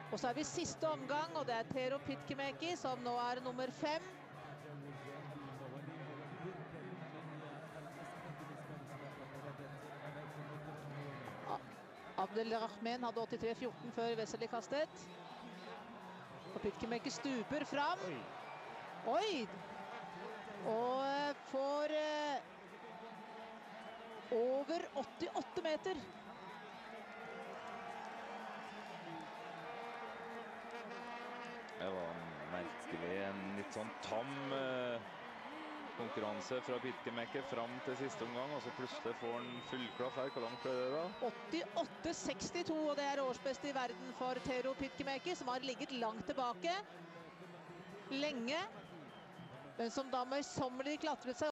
Og så vi siste omgang, og det Tero Pitkämäki som nå nummer 5. Abdelrahman hadde 83,14 før Vesely kastet. Og Pitkämäki stuper fram. Oi! Og får over 88 meter. Det var merkelig, en litt sånn tam konkurranse fra Pitkämäki fram til siste omgang, og så plutselig får han fullklaff her. Hvor langt ble det da? 88,62, og det årsbeste i verden for Tero Pitkämäki, som har ligget langt tilbake lenge, men som da møysommelig klatret seg